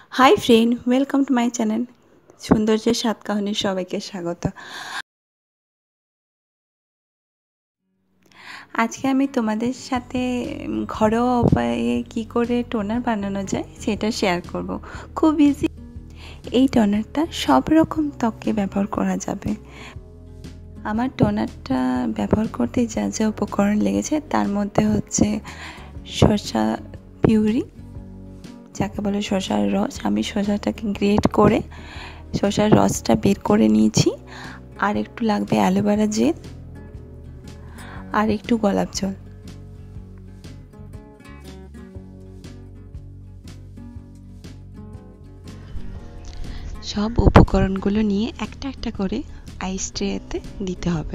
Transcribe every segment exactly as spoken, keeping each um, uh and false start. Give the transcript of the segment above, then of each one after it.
High friend, welcome to my channel সৌন্দর্যের সাত কাহিনীর সবাইকে স্বাগত। আজকে আমি তোমাদের সাথে ঘরোয়া উপায়ে কি করে টোনার বানানো যায় সেটা শেয়ার করব। খুব ইজি। এই টোনারটা সব রকম ত্বকে ব্যবহার করা যাবে। আমার টোনারটা ব্যবহার করতে যা যা উপকরণ লেগেছে তার মধ্যে হচ্ছে শসা পিউরি, যাকে বলে শসার রস। আমি শসাটাকে গ্রেট করে শসার রসটা বের করে নিয়েছি। আর একটু লাগবে অ্যালোভেরা জেল আর একটু গোলাপ জল। সব উপকরণগুলো নিয়ে একটা একটা করে আইস ট্রেতে দিতে হবে।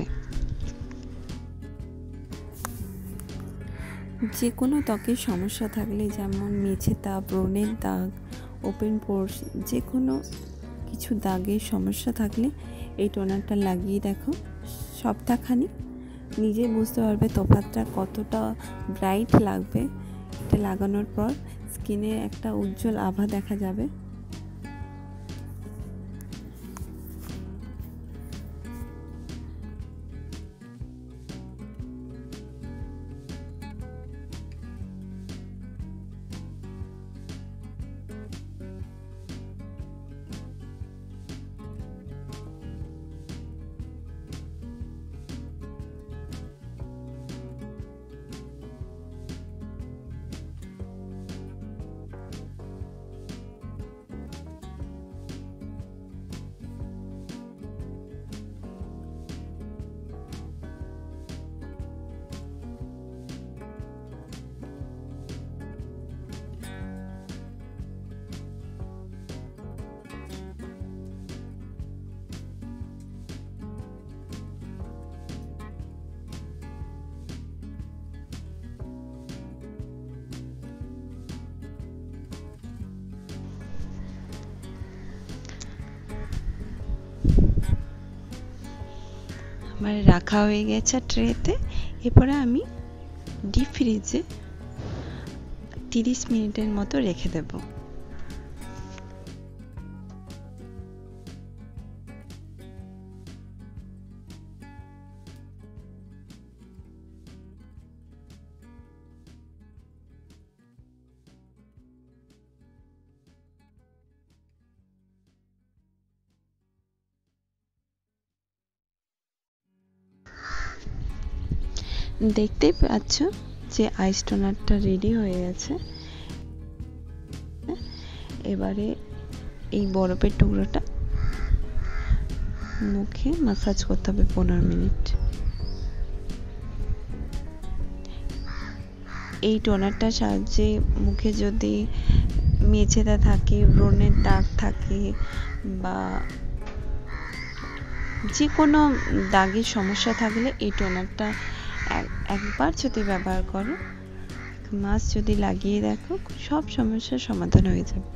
যে কোনো ত্বকের সমস্যা থাকলে, যেমন মেছে দাগ, ব্রণের দাগ, ওপেন পোরস, যে কোনো কিছু দাগের সমস্যা থাকলে এই টোনারটা লাগিয়ে দেখো। সপ্তাহখানি নিজে বুঝতে পারবে তফাৎটা কতটা ব্রাইট লাগবে। এটা লাগানোর পর স্কিনে একটা উজ্জ্বল আভা দেখা যাবে। আমার রাখা হয়ে গেছে ট্রেতে। এরপরে আমি ডিপ ফ্রিজে তিরিশ মিনিটের মতো রেখে দেব। দেখতেই পাচ্ছ যে আইস টোনারটা রেডি হয়ে গেছে। এবারে এই বরফের টুকরোটা মুখে ম্যাসাজ করতে হবে পনেরো মিনিট। এই টোনারটার সাহায্যে মুখে যদি মেছেদা থাকে, ব্রণের দাগ থাকে বা যে কোনো দাগের সমস্যা থাকলে এই টোনারটা একবার যদি ব্যবহার করো, মাস যদি লাগিয়ে দেখো, সব সমস্যার সমাধান হয়ে যাবে।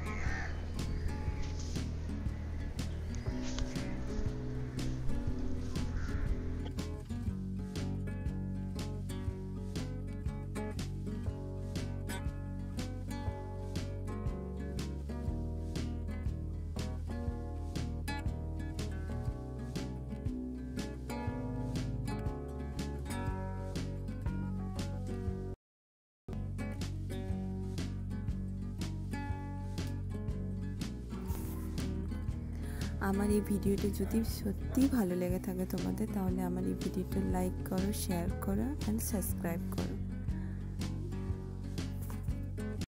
আমার এই ভিডিওটা যদি সত্যি ভালো লেগে থাকে তোমাদের, তাহলে আমার এই ভিডিওটা লাইক করো, শেয়ার করো অ্যান্ড সাবস্ক্রাইব করো।